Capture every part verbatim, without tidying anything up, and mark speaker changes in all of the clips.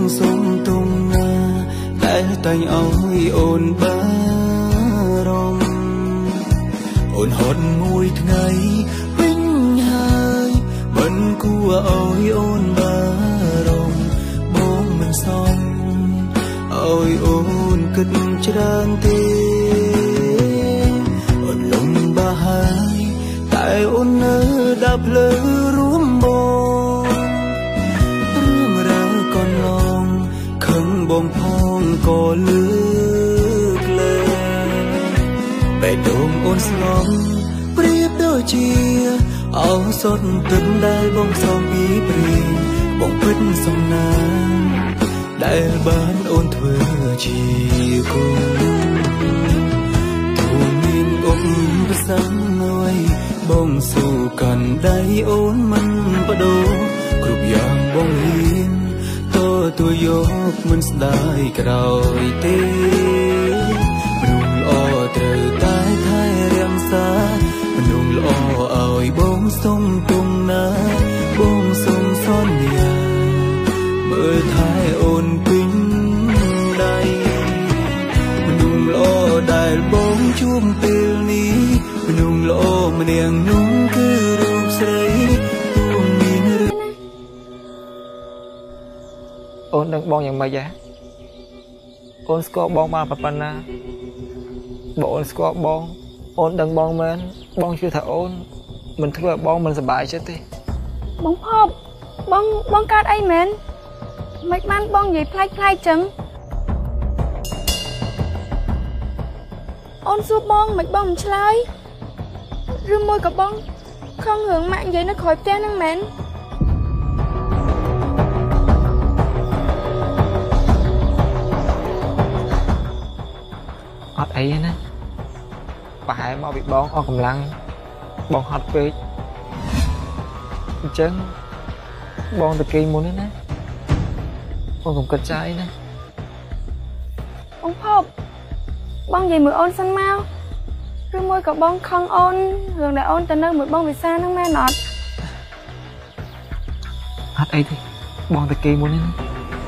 Speaker 1: សុំទុំណាដែលតែងឲ្យអូនបារម្ភអូនហត់មួយថ្ងៃវិញហើយមិនគួរឲ្យអូនបារម្ភបងមិនសមឲ្យអូនគិតច្រើនទេអូនលំបាហើយតែអូននៅដើរភ្លើរួមបងរឿងរ៉ាវកន្លងខឹងបងផងក៏លើកលែងបេះដូងអូនស្លំប្រៀបដូចជាអោសតទឹកដែលបងសំពីព្រៀងបងពិតសំណាងដែលបានអូនធ្វើជាគូទូមានអបផ្សាំមួយបងស៊ូកាន់ដៃអូនមិនបដូរគ្រប់យ៉ាងបងហ៊ានតទួយកមិនស្ដាយក្រោយទេមនុស្សល្អត្រូវតែថែរក្សាមនុស្សល្អឲ្យបងសុំទុំណាបងសុំសន្យាមើលថែអូនពេញដៃមនុស្សល្អដែលបងជួបពេលនេះមនុស្សល្អម្នាក់នោះគឺរូបស្រីទូមានឬអូនដឹងបងយ៉ាងម៉េចហ៎អូនស្គាល់បងបានប៉ុណ្ណាបើអូនស្គាល់បងអូនដឹងបងមែនបងជឿថាអូនមិនធ្វើឲ្យបងមិនសប្បាយចិត្តទេ
Speaker 2: បងផប់បងបងកើតអីមែនមិនបានបងនិយាយផ្លាច់ផ្លាច់ចឹងអូនសួរបងមិនបងមិនឆ្លើយឬមួយក៏បងខឹងរឿងម៉ាក់និយាយនៅក្រោយផ្ទះហ្នឹងមែន
Speaker 1: អត់អីណាប្រហែលមកពីបងអស់កម្លាំងបងហត់ពេកអញ្ចឹងបងទៅគេមុនណាបងកុំគិតចាយណា
Speaker 2: បងផប់បងនិយាយមើលអូនសិនមកឬមួយក៏បងខឹងអូនរឿងដែលអូនទៅនៅមួយបងវិសាហ្នឹងមែនអត់
Speaker 1: អត់អីទេបងទៅគេមុនណា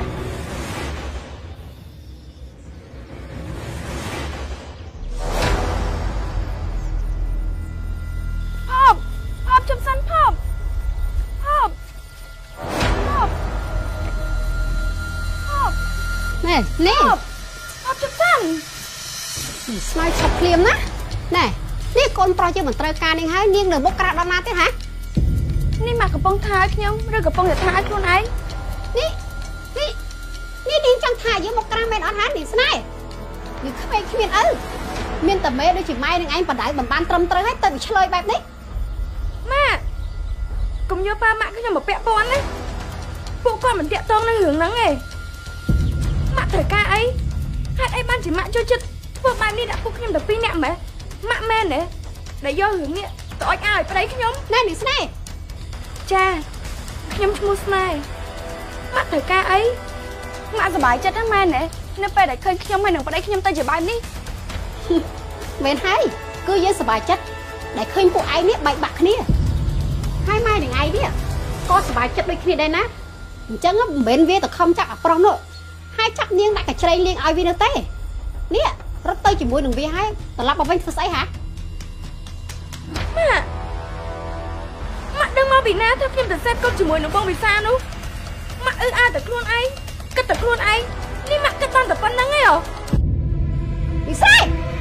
Speaker 2: នេះអត់ជិនស្មៅឆប់ភ្លាមណាណែនេះកូនប្រុសយើងមិនត្រូវការនាងហើយនាងនៅមុខក្រាស់ដល់ណាទេហ៎នេះមកកំពុងថាឲ្យខ្ញុំឬកំពុងតែថាឲ្យខ្លួនឯងនេះនេះនេះនាងចង់ថាយើងមុខក្រាស់មែនអត់ហ៎នាងស្នេហ៍យើងក្មេងគ្មានឪមានតែមេដូចជាម៉ែនឹងឯងបដៅមិនបានត្រឹមត្រូវហើយទៅវាឆ្លើយបែបនេះម៉ាក់កុំយកប៉ាម៉ាក់ខ្ញុំមកពាក់ព័ន្ធណាពួកគាត់មិនតាក់ទងនឹងរឿងហ្នឹងទេម៉ាក់ត្រូវការអីហេតុអីបានជាម៉ាក់ចូលចិត្តធ្វើបែបនេះដាក់ពួកខ្ញុំតែពីរនាក់ម៉ែម៉ាក់មែនទេដែលយករឿងនេះទៅអុចឲ្យប្តីខ្ញុំណែនេះស្នេហ៍ចាខ្ញុំឈ្មោះស្នេហ៍ម៉ាក់ត្រូវការអីម៉ាក់សប្បាយចិត្តហ្នឹងមែនទេនៅពេលដែលឃើញខ្ញុំហើយនឹងប្តីខ្ញុំទៅជាបែបនេះមែនហើយគឺយើងសប្បាយចិត្តដែលឃើញពួកឯងនេះបែកបាក់គ្នាហើយម៉ែនឹងឯងនេះក៏សប្បាយចិត្តដូចគ្នាដែរណាអញ្ចឹងមិនមែនវាទៅខំចាប់អាប្រុសនោះហើយចាប់នាងដាក់កញ្ច្រែងលៀងឲ្យវានៅទេនេះរត់ទៅជាមួយនឹងវាហើយត្រឡប់មកវិញធ្វើស្អីហ៎ម៉ាក់ម៉ាក់ដឹងមកពីណាថាខ្ញុំទៅសេពកុំជាមួយនឹងបងវិសានោះម៉ាក់អឺអាតែខ្លួនឯងគិតតែខ្លួនឯងនេះម៉ាក់គិតបានតែប៉ុណ្្នឹងឯងវិសា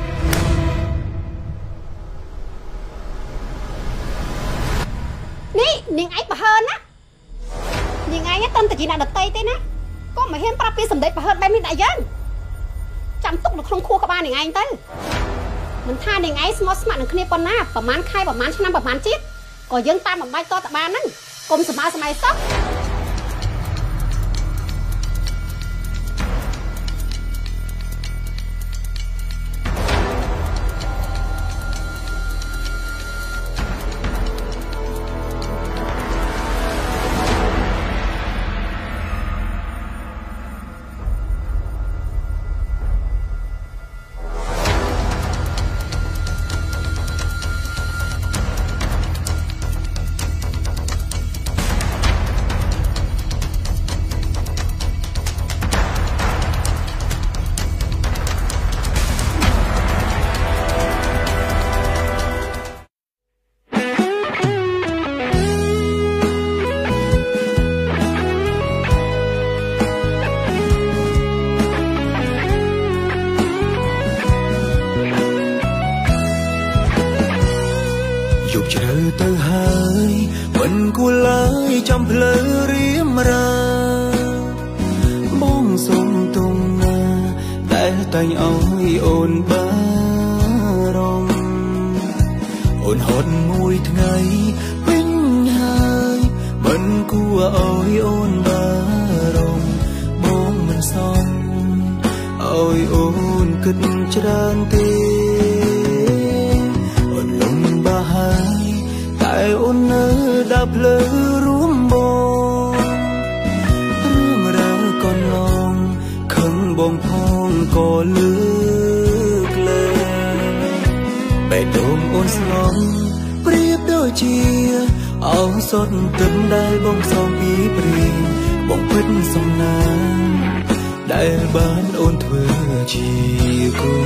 Speaker 2: នេះនាងឯងប្រហើនណានាងឯងតែតែជាអ្នកដតីទេណាក៏មិនហ៊ានប្រាប់ពីសម្ដេចប្រហើតបែបនេះដែរយើងចាំទុកនៅក្នុងខួរក្បាលនាងឯងទៅមិនថានាងឯងស្មោះស្ម័គ្រនឹងគ្នាប៉ុណ្ណាប្រហែលខែប្រហែលឆ្នាំប្រហែលជាតិក៏យើងតាមបំបាច់តតបានហ្នឹងកុំសម្បើសម័យសោះ
Speaker 1: គួរឡើយចំភ្លើរៀមរាបងសុំទុំណាតែតែងឲ្យអូនបារម្ភអូនហត់មួយថ្ងៃពេញហើយមិនគួរឲ្យអូនបារម្ភបងមិនសន់ឲ្យអូនគិតច្រើនទេអូនលំបាហើយតែអូននៅដើរភ្លើរួមបងរឿងរ៉ាវកន្លងខឹងបងផងក៏លើកលែងបេះដូងអូនស្ងំប្រៀបដូចជាអោសតទឹកដែលបងសងពីព្រៀងបងពិតសំណាងដែលបានអូនធ្វើជាគូ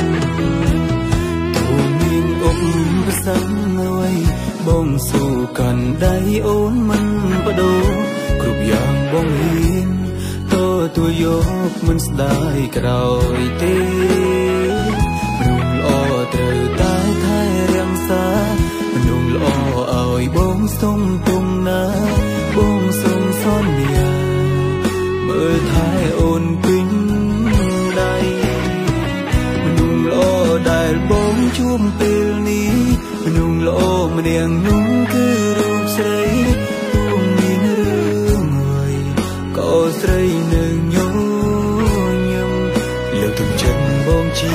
Speaker 1: ទូមានអុកប្រសាំងអ្វីបងស៊ូកាន់ដៃអូនមិនបដូរគ្រប់យ៉ាងបងហ៊ានតទួយកមិនស្ដាយក្រោយទេមនុស្សល្អត្រូវតែថែរក្សាមនុស្សល្អឲ្យបងសុំទុំណាបងសុំសន្យាមើលថែអូនពេញដៃមនុស្សល្អដែលបងជួបពេលនេះមនុស្សល្អម្នាក់នោះគឺរូបស្រីទូមានរឿងហើយក៏ស្រីនៅញញឹមលើកទឹកចិត្តបងជី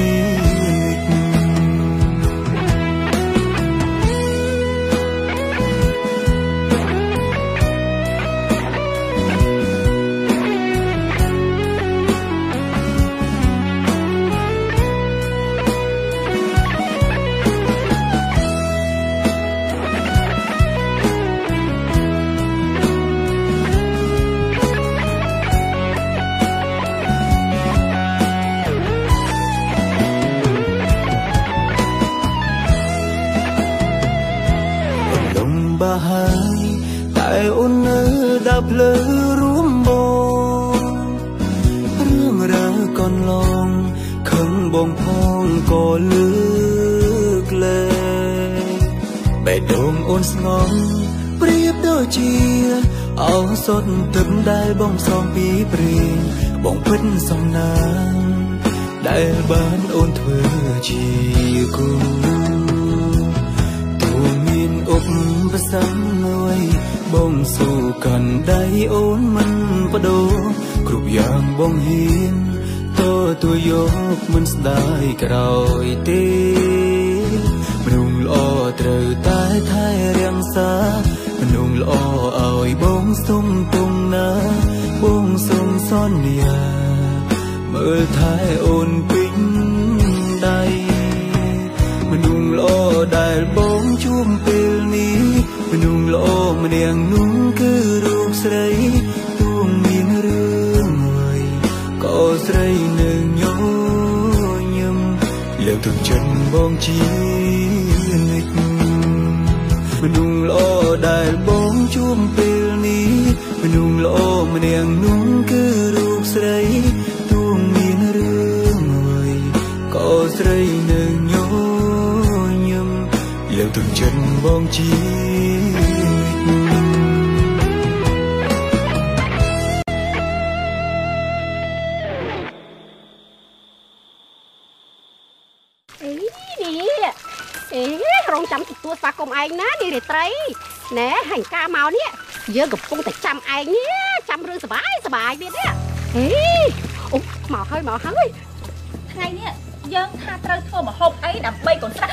Speaker 1: បាហើយតែអូននៅដើរភ្លើរួមបងរឿងរ៉ាវកន្លងខឹងបងផងក៏លើកលែងបេះដូងអូនស្ងំប្រៀបដូចជាអោសតទឹកដែលបងសងពីព្រៀងបងពិតសំណាងដែលបានអូនធ្វើជាគូអុកប្រសាំងអ្វីបងស៊ូកាន់ដៃអូនមិនបដូរគ្រប់យ៉ាងបងហ៊ានតទួយកមិនស្ដាយក្រោយទេមនុស្សល្អត្រូវតែថែរក្សាមនុស្សល្អឲ្យបងសុំទុំណាបងសុំសន្យាមើលថែអូនពេញដៃមនុស្សល្អដែលបងជួបពេលនេះមនុស្សល្អម្នាក់នោះគឺរូបស្រីទូមានរឿងហើយក៏ស្រីនៅញញឹមលើកទឹកចិត្តបងជានិច្ចមនុស្សល្អដែលបងជួបពេលនេះមនុស្សល្អម្នាក់នោះគឺរូបស្រីទូមានរឿងហើយក៏ស្រីនៅញលើកទឹកចិត្តបងជាអីនេះអេរងចាំទទួលស្វាគមន៍ឯងណានេះរាត្រីណែហាញ់ការមកនេះយើងកំពុងតែចាំឯងនេះចាំរឿងសុបាយសុបាយទៀតនេះអេអូមកហើយមកហើយថ្ងៃនេះយើងថាត្រូវធ្វើម្ហូបអីដើម្បីកូនស្រី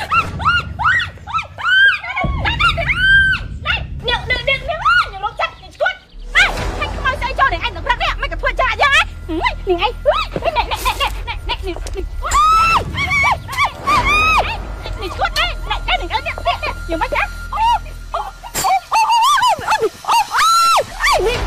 Speaker 1: អ្នកអ្នកអ្នកអ្នកអ្នកលោកចាត់ឈួតហេខាងខ្មៅស្អីចូលនឹងឯងនឹងព្រឹកនេះមិនក៏ធ្វើចាក់យ៉ាងហ៎នេះឯងអ្នកអ្នកអ្នកអ្នកអ្នកអ្នកនេះនេះឈួតនេះអ្នកឯងនឹងឯងនេះយ៉ាងម៉េចហ៎អូអូអូអូអូអូអីនេះ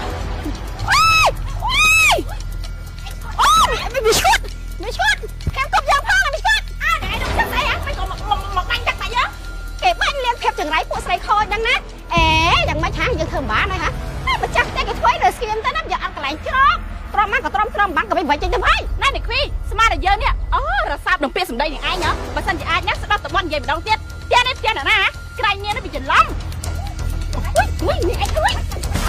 Speaker 1: អូនេះឈួតនេះឈួតខាងកុំយ៉ាងផងនេះឈួតអើអ្នកឯងនឹងចាក់ស្អីហ៎មិនក៏មកមកបាញ់ចាក់បាញ់យ៉ាងគេបាញ់លៀងភេបចង្រៃពួកស្រីខូចហ្នឹងណាអេយ៉ាងម៉េចហ่าយើងធ្វើមិនបានហើយហ៎ម្ចាស់តែគេធ្វើលើស្គៀមទៅណាយកអត់កន្លែងច្រកត្រង់មកក៏ត្រង់ត្រង់បាំងក៏មិនបាច់ចេញទៅហើយណែនេះខ្វីស្មារតីយើងនេះអូរសាបនឹងពាក្យសម្ដីនឹងឯងហ៎បើសិនជាអាចណាស្ដាប់តបន់និយាយម្ដងទៀតផ្ទះនេះផ្ទះណាណាក្រែងញៀននេះវាច្រឡំ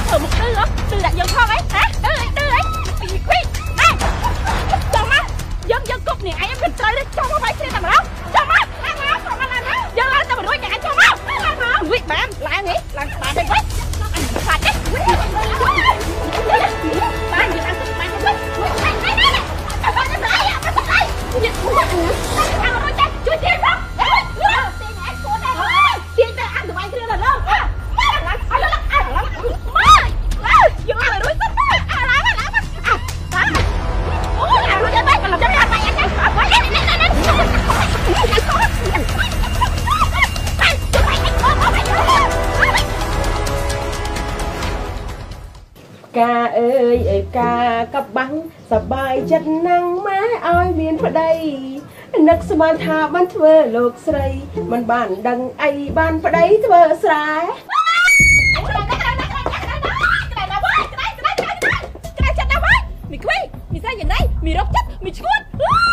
Speaker 3: ở một tư đó tư đại dân không ấy hả tư ấy tư ấy bị quý này chồng á dân dân cục này anh em mình chơi đi chồng không phải xin làm đâu chồng á làm đâu chồng làm đâu dân lên tao mà đuổi cả chồng đâu làm đâu quý bạn lại nghĩ làm bạn đây quý anh phạt đấy bạn gì ăn tự bạn không biết này này này bạn bạn nó lại à bạn nó lại nhìn không có ăn ăn rồi chắc chui tiền không tiền này của này tiền này ăn được bao nhiêu lần đâu
Speaker 4: ca ơi ơi caกับบังสบายจัดนั่งไม้อ้อยเมียนพอได้นักสมานทาบ้านเธอโลกใสมันบ้านดังไอบ้านพอได้เธอสาย
Speaker 3: มีรถจักรมีชุด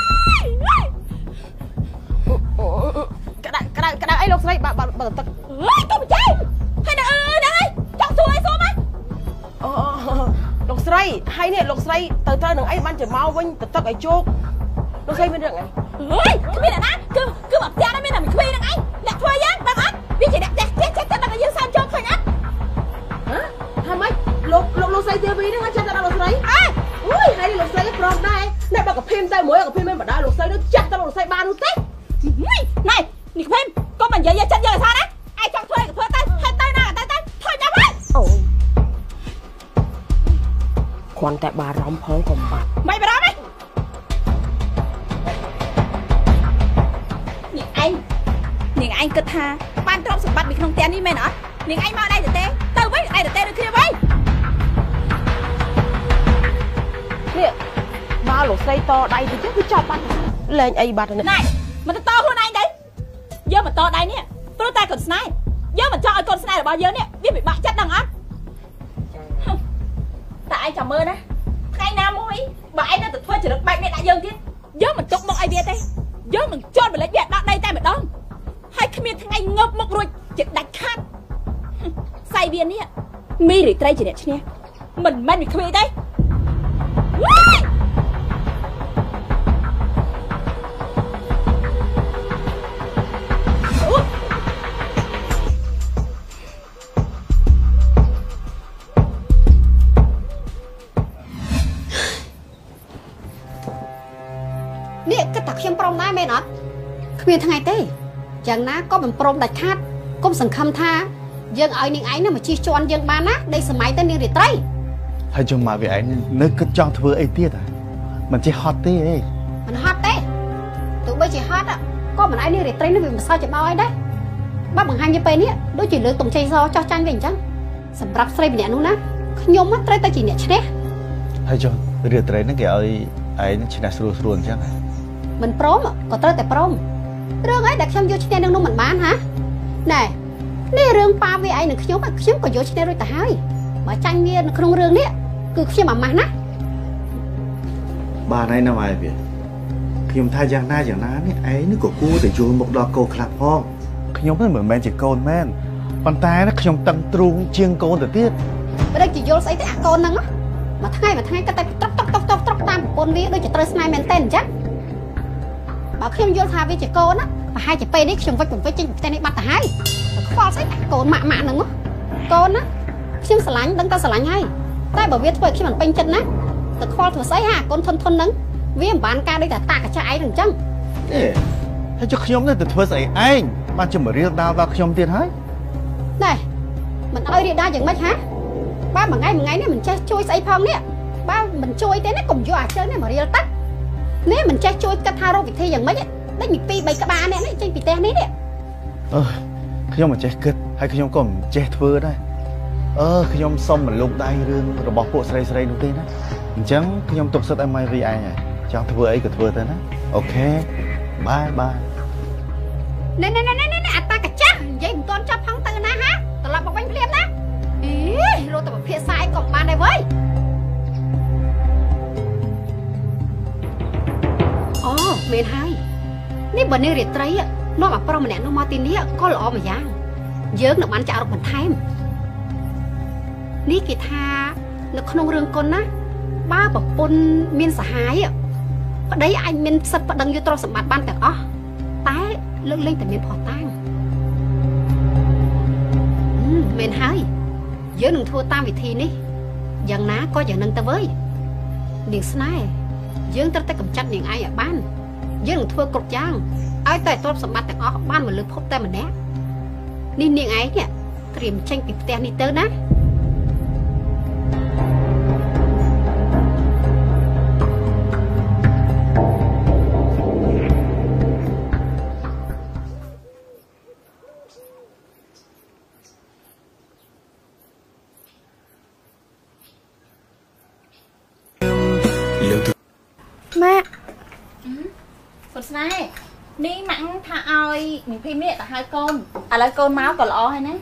Speaker 3: กระดาษกระดาษกระดาษไอ้ลูกใส่บะบะบะตะเฮ้ยตัวมันใหญ่ให้นะเออนะจังสวยสวยมั้ยอ๋อลูกใส่ให้เนี่ยลูกใส่เตอเตอหนึ่งไอ้มันจะเมาวิ่งตะตะไอ้โจกลูกใส่เป็นเรื่องไงเฮ้ยไม่ได้นะคือคือแบบยาได้ไม่ได้ไม่คุยนะไงแหลกทัวร์ยังแบบอ่ะพี่จะแดกแดกแดกแดกแต่แบบยืนซ้ำโจกเคยนะฮะทำไมลูกลูกลูกใส่เจอวีนึงอ่ะจะแต่ลูกใส่อ่ะอุ้ยให้ลูกใส่ก็พร้อมได้นายบอกกับพิมพ์ใจหมวยกับพิมพ์ไม่มาได้ลูกใส่แล้วจัดแต่ลูกใส่บานลูกเต้นายนี่พิมพ์ก็มันเยอะๆจัดเยอะซะนะไอ้จังถ้วยกับเพื่อนเต้ให้เต้หน้าเต้เต้ถอยจับไว้โอ้ควันแต่บาร้อมพ้องของบัตรไม่ไปร้องไหมนี่ไอ้นี่ไอ้กระทาบ้านตรอกสมบัติมีขนมเตี้ยนี่ไหมเนาะนี่ไอ้มาได้แต่เต้เต้ไว้ไอ้แต่เต้ดูที่ไว้เนี่ยมาหลงใส่ต่อได้thì chắc cứ chọc bạn lên ai bạn này này mà nó to hơn anh đấy giờ mà to đây nè tôi tay còn snipe giờ mà cho con snipe là bao giờ nè biết bị bạc chết đằng áp tại anh chồng mơ đó thay nam mũi bà anh nó tự thuê chỉ được bạch này đại dương kia giờ mình chọc một ai biết đây giờ mình cho mình lấy việc đó đây tay mình đông hai cái miệng thằng anh ngập một rồi chỉ đánh khát say viên nè mi để tay chỉ đẹp chứ nè mình men mình không biết đây nè cái tạc khiêm prom này mẹ nó không biết thằng ngày tê chẳng ná có bằng prom đặt khát có sừng khăm tha dân ở những ấy nó mà chi cho anh dân ba nát đây sớm máy tên đi để tay
Speaker 1: hay cho mà vì anh nơi cứ cho thưa ấy tiết à mình chỉ hot tê ấy
Speaker 2: mình hot tê tụi bây chỉ hot á có mình ai đi để tay nó vì mà sao chả bao ấy đấy bác bằng hai như pe nè đôi chỉ lừa tùng chay do cho chanh về chăng sầm rập say bị nè luôn á nhôm á tay tay chỉ nè chết
Speaker 1: hay cho rửa tay nó kìa ấy ấy nó chỉ là sưu sưu chắc
Speaker 2: mình prom còn tay tại prom rương ấy đặt xong vô trên đằng nó mình bán hả này nè rương pa với ai nữa nhôm á nhôm còn vô trên rồi ta hai mà chanh nghe không rương nè cứ khi mà mà nát
Speaker 1: bà này nào ai vậy khi mà thay giang na giang na nè ấy nó của cô để chôn một đò câu khạc phong nhôm nóเหมือน chỉ côn men bàn tay nó nhôm tăng trung chiêng côn từ tiết
Speaker 2: ở đây chỉ vô xây cái côn nắng mà thay mà thay cái tay tóc tóc tóc tóc tóc tam côn vi đôi chỉ tơi snai men tên chắc bảo khi vô thay với chỉ côn á mà hai chỉ pe đấy chồng với chồng với trên tên này bắt hai kho xây côn mạ mạ nắng côn á khi mà lạnh đừng ta sờ lạnh hay tay bảo viết thôi khi mà bênh chân á từ kho thừa sấy ha côn thon thon nắng vì bán ca đây là ta cả trai đừng chăng
Speaker 1: hay cho nhóm này từ thừa sấy anh bạn chừng mà riêng đào vào nhóm tiền hết
Speaker 2: này mình ơi đi đa chẳng mấy hả ba mà ngay mà ngay này mình chơi chui sấy phong nè ba mình chui thế nó cùng vô à chơi này mà riêng tắt nếu mình chơi chui cái tharo việc thi chẳng mấy đấy nhịp pi bảy cái ba này nó chơi bị ten đấy nè
Speaker 1: ờ khi nhóm mà chơi cất hay khi nhóm còn chơi thừa đây ờ khi nhóm xong mình lục đây rương rồi bỏ bộ sấy sấy đầu tiên á chẳng khi nhóm tục sát em mai vì ai nhỉ cho thừa ấy cái thừa tên á ok bye bye
Speaker 2: nè nè nè nè nè ta cả chắc vậy mình con chấp phăng từ na hả tao làm một bánh liêm đó ý rồi tao bảo phía sai còn ban này với ồ mệt hai nè bữa nay rệt trái á nó mà pro mà nè nó mà tin đi á có lọ mà giang dớt nó bán chảo được mình thay នេះគេថានៅក្នុងរឿងកុនណាបើប្រពន្ធមានសហាយប្តីអាចមានសិទ្ធិប្តឹងយកទ្រព្យសម្បត្តិបានទាំងអស់តែលើកលែងតែមានផុសតាំងមែនហើយយើងនឹងធ្វើតាមវិធីនេះយ៉ាងណាក៏យ៉ាងនឹងទៅវើយនាងស្នេហ៍យើងត្រូវតែកម្ចាត់នាងឯងឲ្យបានយើងនឹងធ្វើគ្រប់យ៉ាងឲ្យតែទ្រព្យសម្បត្តិទាំងអស់បានមកលើភពតែម្នាក់នេះនាងឯងនេះត្រៀមចេញពីផ្ទះនេះទៅណា
Speaker 3: ម៉ាក់កូនស្នេហ៍នេះម៉ាក់ថាឲ្យមីភីនេះទៅហៅកូនឥឡូវកូនមកក៏ល្អហើយណា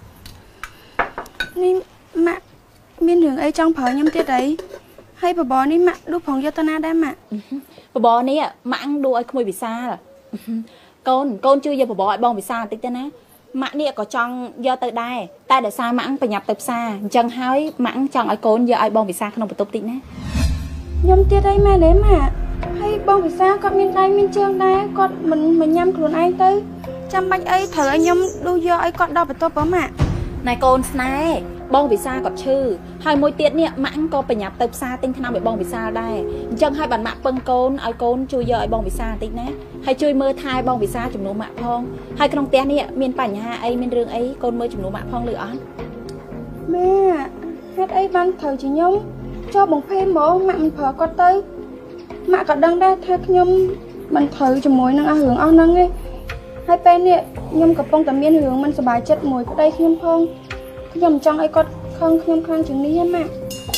Speaker 5: នេះម៉ាក់មានរឿងអីចង់ប្រើខ្ញុំទៀតអីហើយបបរនេះម៉ាក់លុះផងយកទៅណាដែរម៉ាក់
Speaker 3: បបរនេះម៉ាក់ដួលឲ្យក្មួយវិសាលកូនកូនជួយយកបបរឲ្យបងវិសាលបន្តិចទៅណាម៉ាក់នេះក៏ចង់យកទៅដែរតែដោយសារម៉ាក់ប្រញាប់ទៅផ្សារអញ្ចឹងហើយម៉ាក់ចង់ឲ្យកូនយកឲ្យបងវិសាលក្នុងបន្ទប់តិចណា
Speaker 5: ខ្ញុំទៀតអីម៉ែទេម៉ាក់ហើយបងវិសាគាត់មានដៃមានជើងដែរគាត់មិនមិនញ៉ាំខ្លួនឯងទៅចាំបាច់អីត្រូវឲ្យខ្ញុំលុះយកឲ្យគាត់ដល់បន្ទប់ម៉ាក់
Speaker 3: ណែកូនស្នេហ៍បងវិសាគាត់ឈឺហើយមួយទៀតនេះម៉ាក់ក៏ប្រញាប់ទៅផ្សារទិញថ្នាំឲ្យបងវិសាលដែរអញ្ចឹងហើយបានម៉ាក់ពឹងកូនឲ្យកូនជួយយកឲ្យបងវិសាលបន្តិចណាហើយជួយមើលថែបងវិសាលជំនួសម៉ាក់ផងហើយក្នុងផ្ទះនេះមានបញ្ហាអីមានរឿងអីកូនមើលជំនួសម៉ាក់ផងឬអត់
Speaker 5: ម៉ែហេតុអីបានត្រូវជាខ្ញុំចូលបងភេហ្មងម៉ាក់មិនប្រើគាត់ទៅម៉ាក់ក៏ដឹងដែរថាខ្ញុំមិនត្រូវជាមួយនឹងអស់រឿងអស់ហ្នឹងឯងហើយពេលនេះខ្ញុំកំពុងតែមានរឿងមិនសប្បាយចិត្តមួយប្តីខ្ញុំផងខ្ញុំចង់ឲ្យគាត់ខឹងខ្ញុំខ្លាំងជាងនេះហ្នឹងម៉ាក់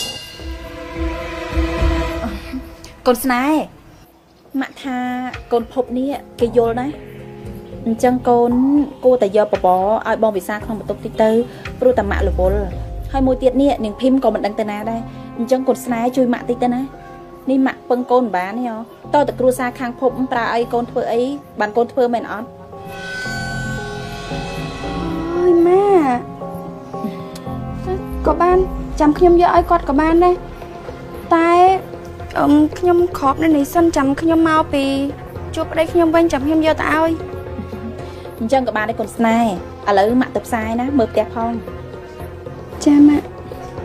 Speaker 3: កូនស្នេហ៍ម៉ាក់ថាកូនភពនេះគេយល់ណាអញ្ចឹងកូនគួរតែយកបបរឲ្យបងវិសាក្នុងបន្ទប់តិចទៅព្រោះតែម៉ាក់រវល់ហើយមួយទៀតនេះនាងភីមក៏មិនដឹងទៅណាដែរអញ្ចឹងកូនស្នេហ៍ជួយម៉ាក់តិចទៅណានេះម៉ាក់ពឹងកូនបានទេតើតើគ្រួសារខាងភពប្រើឲ្យកូនធ្វើអីបានកូនធ្វើមែនអត់
Speaker 5: អើយម៉ាក៏បានចាំខ្ញុំយកឲ្យគាត់ក៏បានដែរតែអឹមខ្ញុំក្របនៅនេះសិនចាំខ្ញុំមកពីជួបប្តីខ្ញុំវិញចាំខ្ញុំយកទៅឲ្យ
Speaker 3: អញ្ចឹងក៏បានដែរកូនស្នេហ៍ឥឡូវម៉ាក់ទៅផ្សារណាមើលផ្ទះផង
Speaker 5: ចាម៉ាក់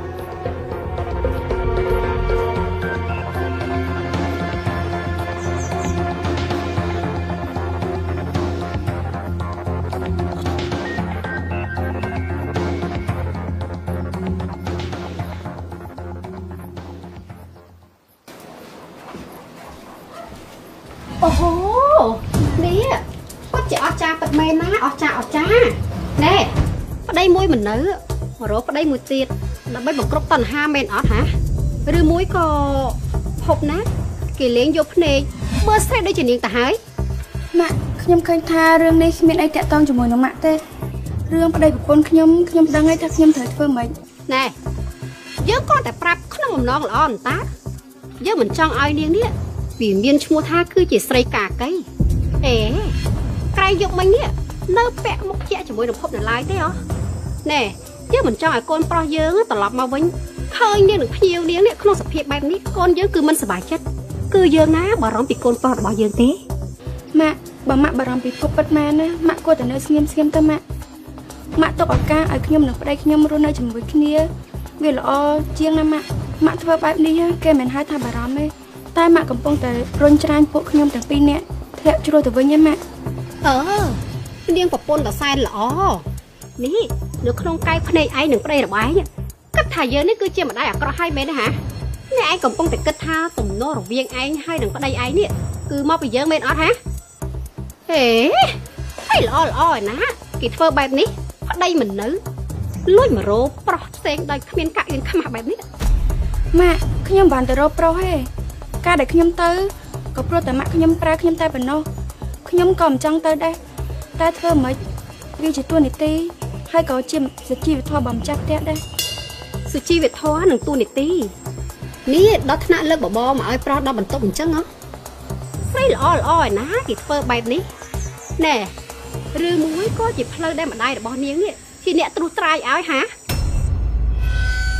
Speaker 2: អូហូនេះគាត់ជាអស្ចារ្យពិតមែនណាអស្ចារ្យអស្ចារ្យណែប្តីមួយមិននៅមករកប្តីមួយទៀតដើម្បីបង្ក្រប់តណ្ហាមែនអត់ហាឬមួយក៏ភពណាគេលេងយកភ្នែកមើលស្ថិតដូចជានាងទៅហើយ
Speaker 5: ម៉ាក់ខ្ញុំឃើញថារឿងនេះគ្មានអីតាក់ទងជាមួយនឹងម៉ាក់ទេរឿងប្តីប្រពន្ធខ្ញុំខ្ញុំដឹងហើយថាខ្ញុំត្រូវធ្វើម៉េច
Speaker 2: ណែយើងគ្រាន់តែប្រាប់ក្នុងបំណងល្អអន្តាយើងមិនចង់ឲ្យនាងនេះវាមានឈ្មោះថាគឺជាស្រីកាកៃអេក្រែងយកមិញនេះនៅពាក់មុខជាជាមួយនឹងភពនៅឡើយទេអូណែយើងមិនចង់ឲ្យកូនប្រុសយើងត្រឡប់មកវិញឃើញនាងនឹងភ្ញៀវនាងនេះក្នុងសភាពបែបនេះកូនយើងគឺមិនសប្បាយចិត្តគឺយើងណាបារម្ភពីកូនប្រុសរបស់យើងទេ
Speaker 5: ម៉ាក់បើម៉ាក់បារម្ភពីភពពិតមែនណាម៉ាក់គួរតែនៅស្ងៀមស្ងៀមទៅម៉ាក់ម៉ាក់ទុកឱកាសឲ្យខ្ញុំនិងប្តីខ្ញុំរស់នៅជាមួយគ្នាវាល្អជាងណាម៉ាក់ម៉ាក់ធ្វើបែបនេះគេមិនហៅថាបារម្ភទេតែម៉ាក់កំពុងតែរុញច្រានពួកខ្ញុំទាំងពីរនាក់ធ្លាក់ជ្រុះទៅវិញហ្នឹងម៉ាក់
Speaker 2: អឺនាងប្រពន្ធតសែនល្អនេះនៅក្នុងកាយភ្នែកឯងនឹងប្តីរបស់ឯងគិតថាយើងនេះគឺជាម្ដាយអាក្រក់ហើយមែនទេហាអ្នកឯងកំពុងតែគិតថាទំនោររវាងឯងហើយនឹងប្តីឯងនេះគឺមកពីយើងមែនអត់ហាហេហើយល្អល្អឯណាគេធ្វើបែបនេះប្តីមិននៅលួចមករោប្រុសផ្សេងដោយគ្មានកាក់អៀនខ្មាស់បែបនេះ
Speaker 5: ម៉ាក់ខ្ញុំបានទៅរកប្រុសទេការដែលខ្ញុំទៅក៏ព្រោះតែម៉ាក់ខ្ញុំប្រើខ្ញុំតែប៉ុណ្ណោះខ្ញុំក៏មិនចង់ទៅដែរតែធ្វើមិនវាជាទួលនីតិហើយក៏ជាសុជីវធម៌បំចាស់ផ្ទះដែរ
Speaker 2: សុជីវធម៌និងទួលនីតិនេះដល់ថ្នាក់លើកបបមកឲ្យប្រុសដល់បន្ទប់អញ្ចឹងហ៎ស្រីល្អល្អឯណាគេធ្វើបែបនេះណែឬមួយក៏ជាផ្លូវដែលម្ដាយរបស់នាងនេះជាអ្នកត្រួសត្រាយឲ្យហា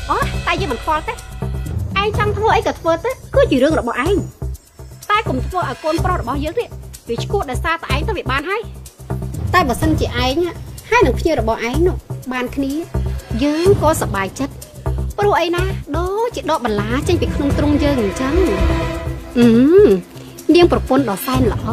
Speaker 2: អូតែយើងមិនខ្វល់ទេឯងចង់ធ្វើអីក៏ធ្វើទៅគឺជារឿងរបស់ឯងតែកុំធ្វើឲ្យកូនប្រុសរបស់យើងនេះវាឈួតដោយសារតែឯងទៅវាបានហើយតែបើសិនជាឯងហើយនឹងភ្ញៀវរបស់ឯងនោះបានគ្នាយើងក៏សប្បាយចិត្តព្រោះអីណាដូចជាដកបន្លាចេញពីក្នុងទ្រុងយើងអញ្ចឹងអឺនាងប្រពន្ធដ៏សែនល្អ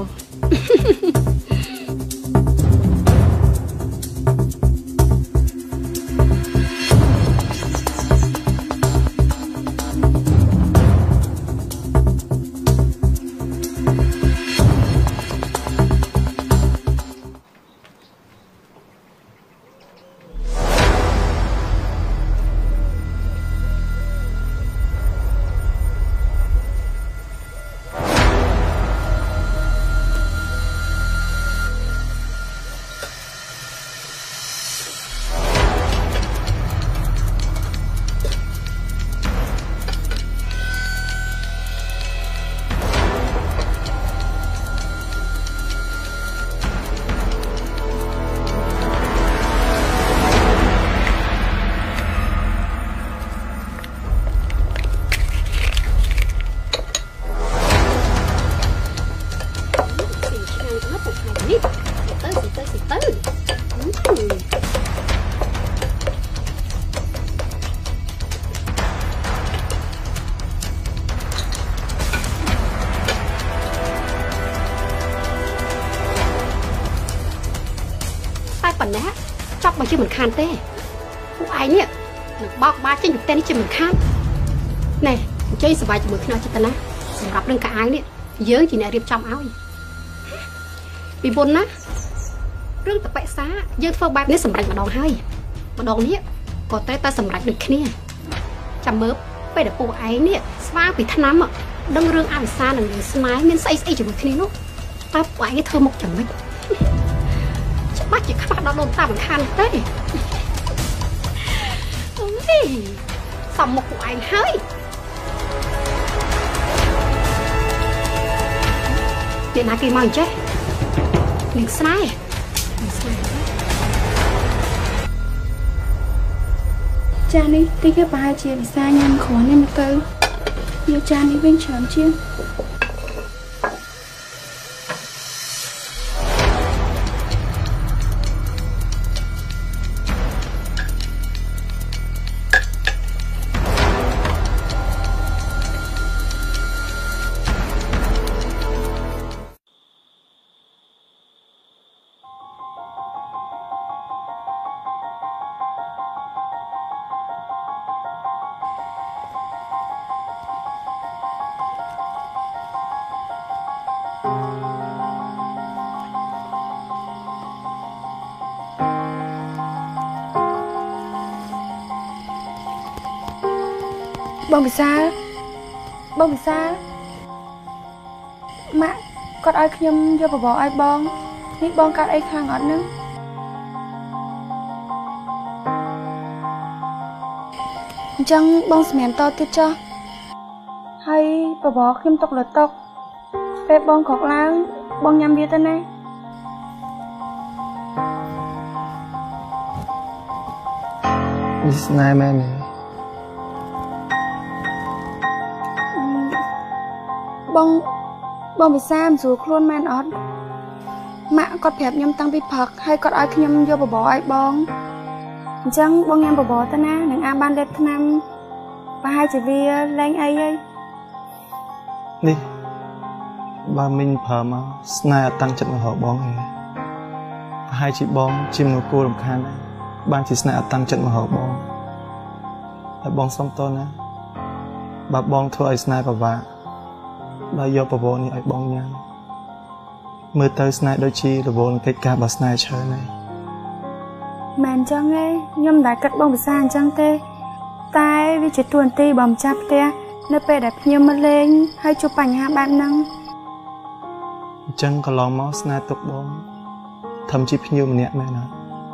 Speaker 2: ប៉ុណ្ណាចប់មកជាមិនខានទេពួកឯងនេះនឹងបោកបាចេញពីផ្ទះនេះជាមិនខានណែអញ្ជើញសប្បាយជាមួយគ្នាចិត្តណាសម្រាប់រឿងកាអាវនេះយើងជាអ្នករៀបចំឲ្យពីមុនណារឿងតបិសាយើងធ្វើបែបនេះសម្រេចម្ដងហើយម្ដងនេះក៏តែតែសម្រេចដូចគ្នាចាំមើលពេលដែលពួកឯងនេះស្វាពីឆ្នាំដឹងរឿងអវិសានិងរឿងស្នេហ៍មានស្អីស្អីជាមួយគ្នានោះតែពួកឯងធ្វើមុខចំណេញច្បាស់ជាខ្វះដល់ដូនតាមិនខានទេអូយសំមុខពួកឯងហើយអ្នកណាគេមកអញ្ចេះនាងស្នេហ៍នាងស្នេហ៍
Speaker 5: ចានេះទីគេប្រហែលជាវិសាញ៉ាំគ្រាន់នេះមកទៅយកចានេះវិញច្រើនជាងបងវិសាលបងវិសាលម៉ាក់គាត់ឲ្យខ្ញុំយកបបរឲ្យបងនេះបងកាត់អីខាងអត់នឹងអញ្ចឹងបងសម្រានតទៀតចុះហើយបបរខ្ញុំຕົកលើតុពេលបងក្រោកឡើងបងញ៉ាំវាទៅណា
Speaker 6: នេះស្នេហ៍មែនទេ
Speaker 5: បងបងវិសាលមិនស្រួលខ្លួនមែនអត់ម៉ាក់គាត់ប្រាប់ខ្ញុំតាំងពីព្រឹកហើយគាត់ឲ្យខ្ញុំយកបបរឲ្យបងអញ្ចឹងបងញ៉ាំបបរទៅណានឹងអាបានលេបថ្នាំប្រហែលជាវាលែងអីហើយ
Speaker 6: នេះបើមិញប្រើមកស្នេហ៍អត់តាំងចិត្តមកហៅបងទេប្រហែលជាបងជាមនុស្សគួររំខានដែរបានជាស្នេហ៍អត់តាំងចិត្តមកហៅបងហើយបងសុំតណាបើបងធ្វើឲ្យស្នេហ៍ពិបាកបើយកបបរនេះឲ្យបងញ៉ាំមើលទៅស្នេហ៍ដូចជារវល់នឹងកិច្ចការរបស់ស្នេហ៍ច្រើនហើយ
Speaker 5: មែនចឹងឯងខ្ញុំមិនដែលគិតបងភាសាអញ្ចឹងទេតែវាជាទួនាទីបើម្ចាស់ផ្ទះនៅពេលដែលភ្ញៀវមកលេងហើយជួបបញ្ហាបែបហ្នឹង
Speaker 6: អញ្ចឹងកន្លងមកស្នេហ៍ទុកបងធំជាភ្ញៀវម្នាក់មែនអត់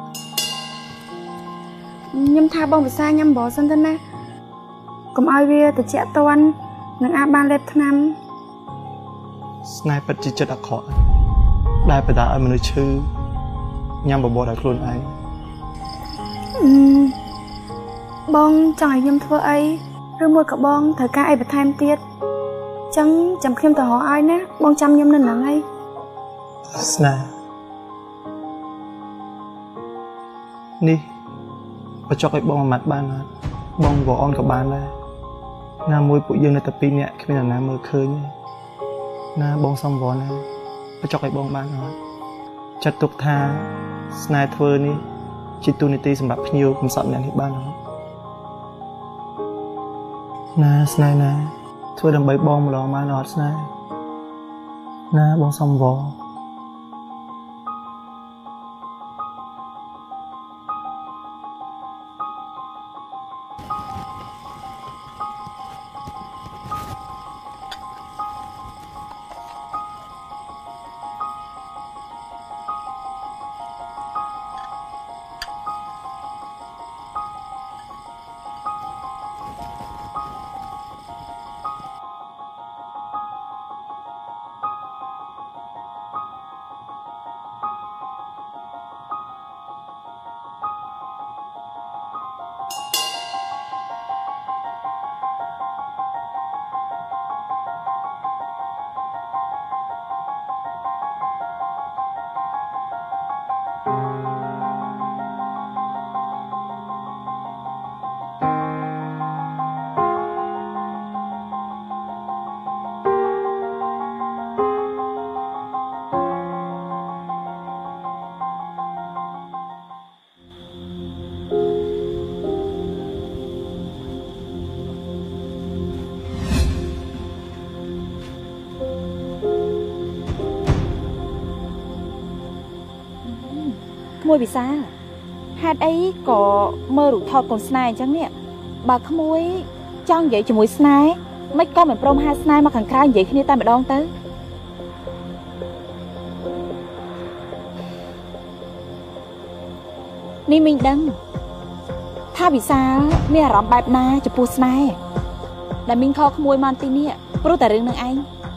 Speaker 5: ខ្ញុំថាបងភាសាញ៉ាំបបរសិនទៅណាកុំឲ្យវាត្រជាក់តន់នឹងអាចបានលេបថ្នាំ
Speaker 6: ស្នេហ៍ពិតជាចិត្តអាក្រក់ដែលបណ្ដាលឲ្យមនុស្សឈឺញ៉ាំបបរដោយខ្លួនឯង
Speaker 5: បងចង់ឲ្យខ្ញុំធ្វើអីឬមួយក៏បងត្រូវការអីបន្ថែមទៀតចឹងចាំខ្ញុំទៅរកឲ្យណាបងចាំខ្ញុំនៅហ្នឹងហើយ
Speaker 6: ស្នេហ៍នេះបើចង់ឲ្យបងមួយម៉ាត់បានអត់បងវអនក៏បានដែរណាមួយពួកយើងនៅតែពីរនាក់គ្មាននរណាមើលឃើញទេណាបងសំវណាបើចង់ឲ្យបងបានអត់ចាត់ទុកថាស្នេហ៍ធ្វើនេះជាទូនីតិសម្រាប់ភ្ញៀវកំសត់អ្នកនេះបានអត់ណាស្នេហ៍ណាធ្វើដើម្បីបងម្លងបានអត់ស្នេហ៍ណាបងសំវ
Speaker 3: មួយវិសាហេតុអីក៏មើលរូបថតកូនស្នេហ៍អញ្ចឹងនេះបើក្មួយចង់និយាយជាមួយស្នេហ៍មិនក៏មិនព្រមហៅស្នេហ៍មកខាងក្រៅនិយាយគ្នាតែម្ដងទៅនេះមីងដឹងថាវិសាមានអារម្មណ៍បែបណាចំពោះស្នេហ៍ដែលមីងខកក្មួយមកទីនេះព្រោះតែរឿងនឹងឯង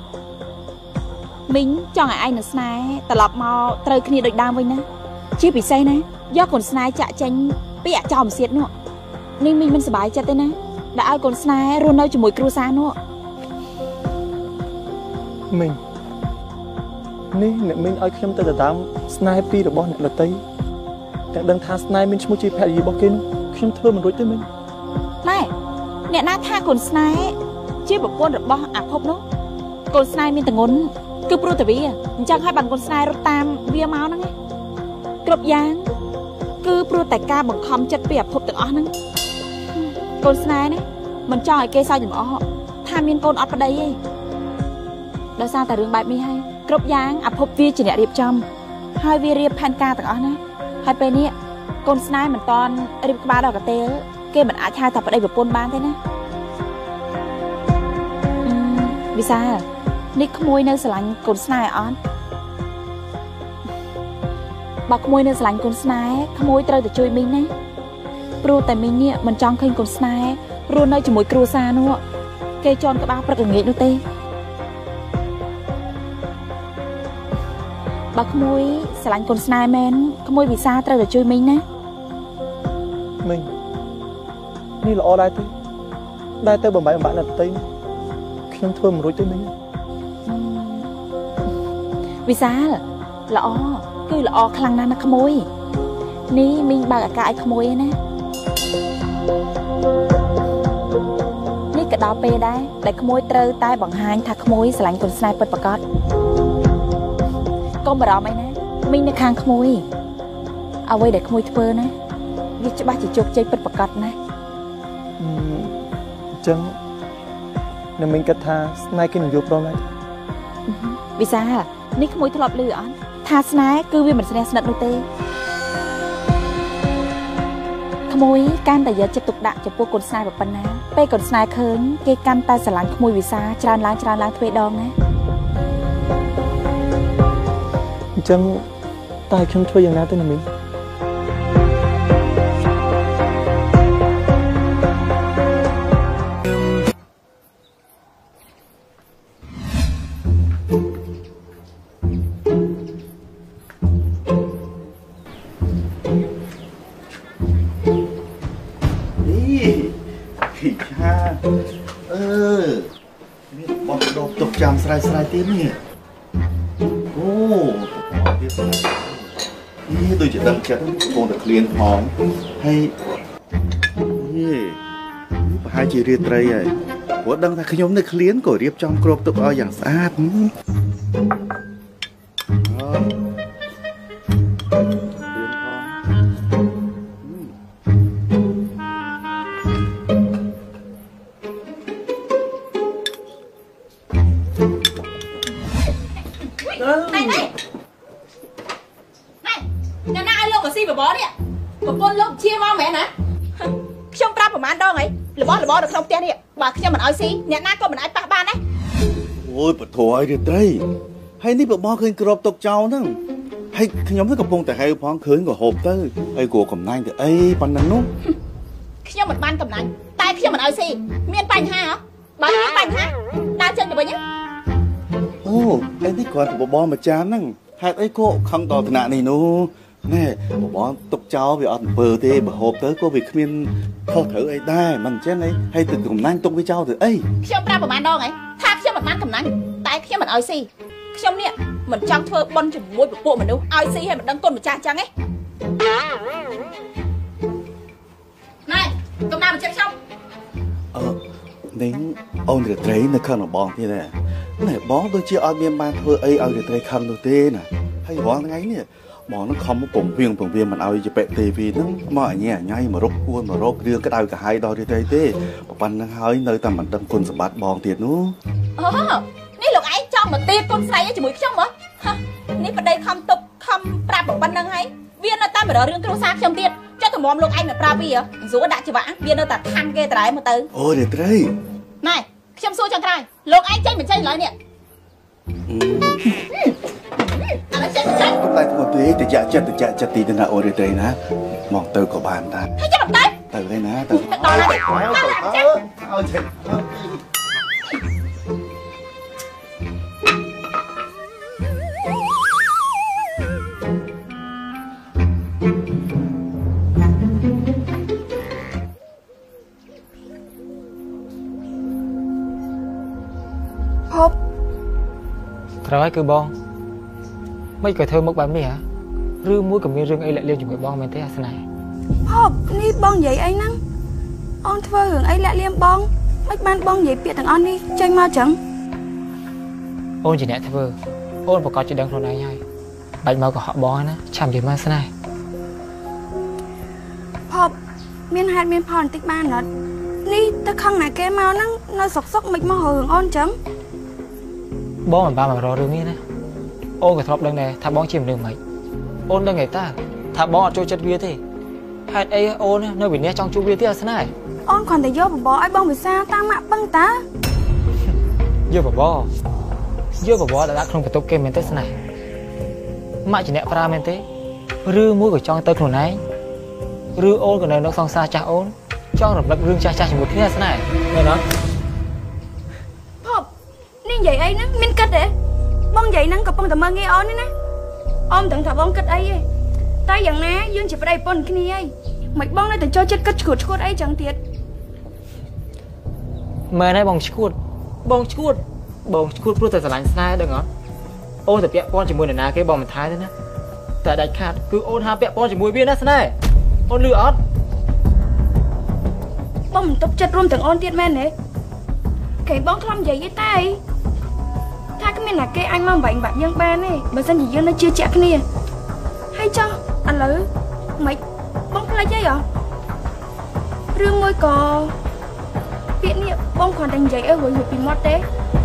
Speaker 3: មីងចង់ឲ្យឯងនឹងស្នេហ៍ត្រឡប់មកត្រូវគ្នាដូចដើមវិញណាជាពិសេសណាយកកូនស្នេហ៍ចាក់ចេញពីអាចោមសៀតនោះនេះមីងមិនសប្បាយចិត្តទេណាដែលឲ្យកូនស្នេហ៍រស់នៅជាមួយគ្រួសារនោះ
Speaker 6: មីងនេះអ្នកមីងឲ្យខ្ញុំទៅដណ្ដើមស្នេហ៍ពីរបស់អ្នកដទៃទាំងដឹងថាស្នេហ៍មានឈ្មោះជាភរិយារបស់គេនោះខ្ញុំធ្វើមិនរួចទេមីង
Speaker 3: ណែអ្នកណាថាកូនស្នេហ៍ជាប្រពន្ធរបស់អាភពនោះកូនស្នេហ៍មានតងន់គឺព្រោះតែវាអញ្ចឹងហើយបានកូនស្នេហ៍រត់តាមវាមកហ្នឹងគ្រប់យ៉ាងគឺព្រោះតែការបង្ខំចិត្តពីអាភពទាំងអស់ហ្នឹងកូនស្នេហ៍នេះមិនចង់ឲ្យគេសើចលំអថាមានកូនអត់ប្តីទេដោយសារតែរឿងបែបនេះហើយគ្រប់យ៉ាងអាភពវាជាអ្នករៀបចំហើយវារៀបផែនការទាំងអស់ណាហើយពេលនេះកូនស្នេហ៍មិនតាន់រៀបក្បាលដល់កតេលគេមិនអាចហៅថាប្តីប្រពន្ធបានទេណាវិសានេះក្មួយនៅស្រឡាញ់កូនស្នេហ៍អត់បើក្មួយនៅស្រឡាញ់កូនស្នេហ៍ក្មួយត្រូវតែជួយមីងណាព្រោះតែមីងនេះមិនចង់ឃើញកូនស្នេហ៍រស់នៅជាមួយគ្រួសារនោះគេជន់ក្បាលព្រឹកល្ងាចនោះទេបើក្មួយស្រឡាញ់កូនស្នេហ៍មែនក្មួយវិសាត្រូវតែជួយមីងណា
Speaker 6: មីងនេះល្អដែរទេដែរទៅបំបីបំបាក់អ្នកផ្ទៃខ្ញុំធ្វើមិនរួចទេមីង
Speaker 3: វិសាលល្អគឺល្អខ្លាំងណាស់ណាក្មួយនេះមីងបើកឱកាសឲ្យក្មួយណានេះក៏ដល់ពេលដែរដែលក្មួយត្រូវតែបង្ហាញថាក្មួយស្រឡាញ់កូនស្នេហ៍ពិតប្រាកដកុំបារម្ភអីណាមីងនៅខាងក្មួយអ្វីដែលក្មួយធ្វើណាវាច្បាស់ជាជោគជ័យពិតប្រាកដណាស់
Speaker 6: អញ្ចឹងអ្នកមីងគិតថាស្នេហ៍គេនឹងយល់ព្រមដែរ
Speaker 3: វិសានេះក្មួយធ្លាប់ឮអត់ថាស្នេហ៍គឺវាមិនស្នេហ៍ស្និទ្ធនោះទេក្មួយកាន់តែយកចិត្តទុកដាក់ចំពោះកូនស្នេហ៍ប៉ុណ្ណាពេលកូនស្នេហ៍ឃើញគេកាន់តែស្រឡាញ់ក្មួយវិសាច្រើនឡើងច្រើនឡើងទ្វេដងណា
Speaker 6: អញ្ចឹងតើខ្ញុំធ្វើយ៉ាងណាទៅណាមីង
Speaker 7: ช้าเออนี่บอกดอกตกจำสไลด์สไลด์ตีนี่โอ้บอกที่สไลด์นี่โดยจะดังจัดคงแต่เคลียนหอมให้นี่ประหารจีเรียไตรไอ้หัวดังแต่ขยมในเคลียนก็เรียบจำกรอบตกเอาอย่างสะอาด
Speaker 3: เนี่ยน่าก็เหมือนไอ้ป้าบ้านนะ
Speaker 7: โอ้ยปะโถไอ้เด็กไตรให้นี่แบบมอเคยกรอบตกเจ้านั่งให้ขยมทั้งกระพงแต่ให้พ้องเขินกับหอบเตอร์ไอ้กัวกับนายแต่ไอ้ปันนั้นนู้
Speaker 3: ขยมเหมือนบ้านกับนายตายขยมเหมือนไอ้สิเมียนปันห้าเหรอบ้านเมียนปันห้าตาเจนอยู่แบบนี้
Speaker 7: โอ้ไอ้นี่ก่อนผมบอกมาจามนั่งให้ไอ้โก้คำต่อขนาดนี้นู้แน่ผมบอกตกเจ้าไปอัดเปิดเตะแบบหอบเตอร์ก็ไปขมิ้นเข้าถือไอ้ได้มันเช่นไอ้ให้ตึกกับนั่งตกไปเจ้าถือไอ้
Speaker 3: ขยมปลาประมาณดองไงถ้าขยมเหมือนบ้านกับนายตายขยมเหมือนไอ้สิขยมเนี่ยเหมือนจังเธอบอลจุดมวยแบบพวกมันดูไอ้สิให้มันดังก้นเหมือนจ่าจังไงนายตรงหน้ามันเจ็บช่อง
Speaker 7: เออนิ้งเอาเดือดเตะในข้างหน้าบองที่ไหนไหนบองโดยเชี่ยวเอาเมียนบานเธอไอ้เอาเดือดเตะข้างตัวเต้น่ะให้บองยังไงเนี่ยมองนั่งคำว่าผมเพียงผมเพียงมันเอาจะเปะตีวีนั่งมาอย่างเงี้ยง่ายมารบกวนมารบเรื่องก็ได้กับไฮดอเดือดเตะเต้ปันนั่งหายในแต่มันดังคนสะบัดบองเตียนนู้
Speaker 3: อ๋อนี่หลอกไอ้จ้องมาตีต้นไทรจะมือช่องเหรอฮะนี่ประเดี๋ยวคำตบคำปราบปันนั่งไงเวียนตามแบบเรื่องโทรศัพท์ช่องเตียนเจ้าตัวมอมลงไอ้แบบปราบีเหรอสู้ก็ด่าจะว่าเวียนแต่ทันเกตไรมาตื่น
Speaker 7: โอ้เดือดเตะ
Speaker 3: นายช่องสู้จังไรลงไอ้ใจเหมือนใจเลยเนี่ยอะไรเจ๊เจ๊
Speaker 7: ไล่ตัวตีแต่จะจะจะจะตีกันนะโอเรเตยนะมองเตอกับบ้านได้
Speaker 3: ให้จะแบบไหน
Speaker 7: เตยเลยนะเตย
Speaker 3: ต่อเลย
Speaker 7: เอาเจ๊
Speaker 5: พบ
Speaker 8: เราให้คือบองไม่เคยเธอมุกแบบนี้ฮะหรือมุ้ยกับมีเรื่องไอ้แหละเลี้ยงอยู่กับบองไม่ได้สนาย
Speaker 5: พ่อนี่บองใหญ่ไอ้นั่งออนเธอหึงไอ้แหละเลี้ยงบองไม่บ้านบองใหญ่เปียกต่างออนนี่ใจมาจัง
Speaker 8: โอนจีเนี่ยเธอโอนประกอบจะดังคนไหนไงใบมากับhọบองนะช่ำเยอะมากสนาย
Speaker 5: พ่อเมียนหาดเมียนพรติ๊กบ้านเหรอนี่ตะข้างไหนแกมานั่งน่าสกสกไม่มาหึงออนจัง
Speaker 8: บองเหมือนบ้านมารอเรื่องนี้นะโอนกับทบดังnàyถ้าบองชิมเรื่องไหมโอนดังไงตาถ้าบองช่วยจัดเวียที่ให้ไอ้โอนnơi biển này trong chuเวียที่สนาย
Speaker 5: โอนcònแต่โยบบอกไอ้บองไปซาตามมาบังตา
Speaker 8: โยบบอกโยบบอกđã đã không phải tốt kem men tếtสนายมาchỉ nẹt pha men tết rư mũi của trong tơ của này rưโอนcủa này nó song xa chaโอนtrong lập rương cha cha chỉ một thếสนายnghe nó
Speaker 5: พ่อนี่ใหญ่ไอ้นะมินกัดเด้บองใหญ่นั่งกับปองแต่มาเงี้ยอ้อนนี่นะอ้อมถึงถ้าบองกัดไอ้ตายอย่างนั้นยื่นจะไปได้ปนขี้นี่ไอ้ไม่บองได้แต่เจ้าจัดกัดฉุดฉุดไอ้จังเตียด
Speaker 8: เมื่อได้บองฉุดบองฉุดบองฉุดพูดแต่สลายสไลด์ได้เหรอโอนแต่เปียป้อนจมูกเนี่ยนะแค่บองมันท้ายด้วยนะแต่ได้ขาดคือโอนหาเปียป้อนจมูกเบี้ยนะสไลด์โอนเลือด
Speaker 5: บองตกจัดรวมถึงอ้อนเตียดแม่เนี่ยไก่บองคลำใหญ่ยี่ตายถ้าก็ไม่หนักแกanh mang bệnh bạn dân ba này mà sao gì dân nó chưa chẹt cái này hay cho anh lử mày bông lấy chứ vậy riêng môi cò viện này bông còn đánh giấy ở hồi hộp bị mót đấy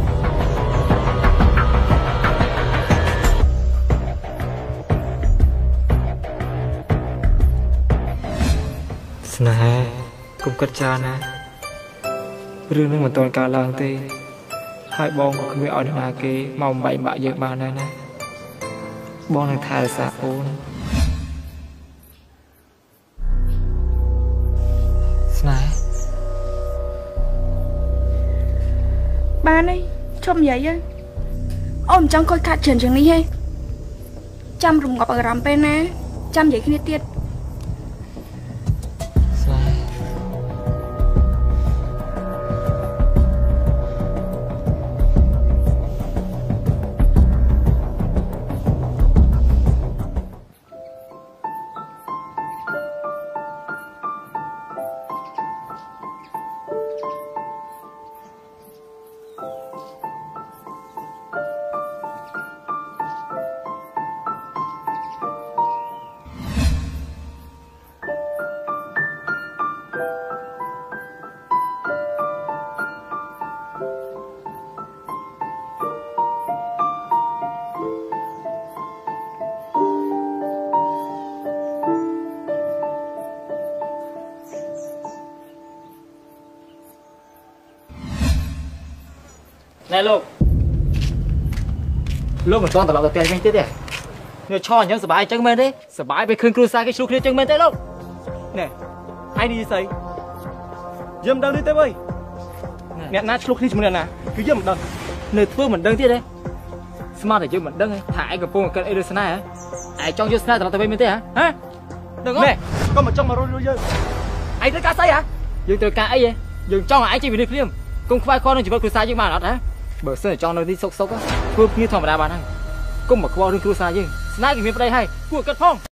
Speaker 8: nè cũng cất cha nè riêng nên mình toàn cả làng tê hai bông không biết ở đâu là cái mong bậy bạ dược bà này nè bông đang thải xả ôn này
Speaker 5: ba này trông vậy á ôm trong coi cắt chuyển trường đi hay chăm rùng ngọc ở rắm bên nè chăm vậy khi tiết
Speaker 8: ណែលោកលោកមិនតន់ត្រឡប់ទៅផ្ទះវិញទៀតទេនៅឆអញ្ចឹងសុបាយអញ្ចឹងមែនទេសបាយពេលឃើញគ្រួសារគេឆ្លុះគ្នាអញ្ចឹងមែនទេលោកណែឯនេះស្អីយើងមិនដឹងទេទេអើយអ្នកណាឆ្លុះគ្នាជាមួយអ្នកណាគឺយើងមិនដឹងនៅធ្វើមិនដឹងទៀតទេស្មានតែយើងមិនដឹងថាឯងកំពុងកើតអីលើស្នេហ៍ហ៎ឯងចង់យកស្នេហ៍ត្រឡប់ទៅវិញមែនទេហ៎ហ៎ដឹងអត់កុំមកចង់មករលួយយើងឯងត្រូវការស្អីហ៎យើងត្រូវការអីហ៎យើងចង់ឲ្យឯងចេញពីនេះភ្លាមកុំខ្វាយខ្វល់នឹងជីវិតគ្រួសារយើងបានអត់ហ៎បើសិនចង់នៅនេះសុកសុកធ្វើគ្នាធម្មតាបានហើយកុំមកខ្វល់រឿងគ្រួសារយើងស្នេហ៍គេមានប្តីហើយគួរកាត់ផង